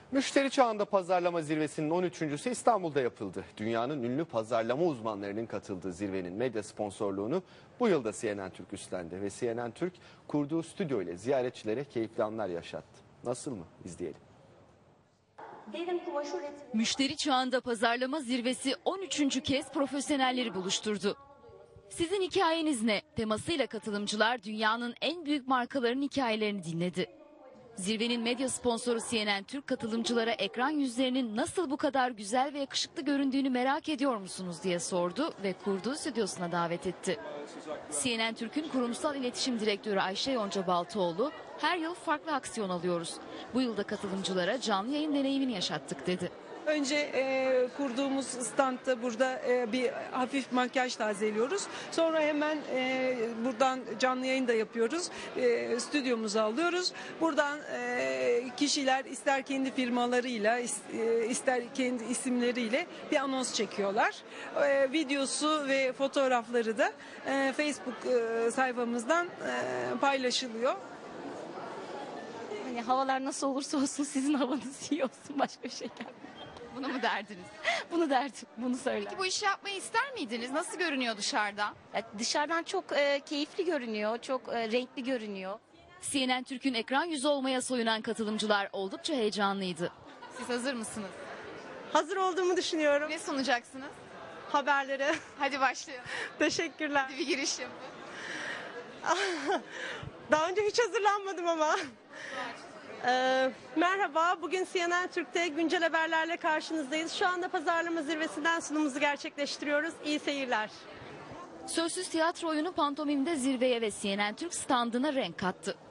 Müşteri çağında pazarlama zirvesinin 13.'sü İstanbul'da yapıldı. Dünyanın ünlü pazarlama uzmanlarının katıldığı zirvenin medya sponsorluğunu bu yılda CNN Türk üstlendi. Ve CNN Türk kurduğu stüdyo ile ziyaretçilere keyifli anlar yaşattı. Nasıl mı? İzleyelim. Müşteri çağında pazarlama zirvesi 13. kez profesyonelleri buluşturdu. Sizin hikayeniz ne? Temasıyla katılımcılar dünyanın en büyük markalarının hikayelerini dinledi. Zirvenin medya sponsoru CNN Türk katılımcılara ekran yüzlerinin nasıl bu kadar güzel ve yakışıklı göründüğünü merak ediyor musunuz diye sordu ve kurduğu stüdyosuna davet etti. CNN Türk'ün kurumsal iletişim direktörü Ayşe Yonca Baltaoğlu, her yıl farklı aksiyon alıyoruz. Bu yılda katılımcılara canlı yayın deneyimini yaşattık dedi. Önce kurduğumuz standta burada bir hafif makyaj tazeliyoruz. Sonra hemen buradan canlı yayın da yapıyoruz. Stüdyomuza alıyoruz. Buradan kişiler ister kendi firmalarıyla ister kendi isimleriyle bir anons çekiyorlar. Videosu ve fotoğrafları da Facebook sayfamızdan paylaşılıyor. Hani havalar nasıl olursa olsun sizin havanız iyi olsun, başka bir şey gelmiyor. Bunu mu derdiniz? Bunu derdim, bunu söyler. Peki bu işi yapmayı ister miydiniz? Nasıl görünüyor dışarıdan? Ya dışarıdan çok keyifli görünüyor, çok renkli görünüyor. CNN Türk'ün ekran yüzü olmaya soyunan katılımcılar oldukça heyecanlıydı. Siz hazır mısınız? Hazır olduğumu düşünüyorum. Ne sunacaksınız? Haberleri. Hadi başlayalım. Teşekkürler. Hadi bir giriş yapın. Daha önce hiç hazırlanmadım ama. Merhaba, bugün CNN Türk'te güncel haberlerle karşınızdayız. Şu anda pazarlama zirvesinden sunumumuzu gerçekleştiriyoruz. İyi seyirler. Sözsüz tiyatro oyunu Pantomim'de zirveye ve CNN Türk standına renk kattı.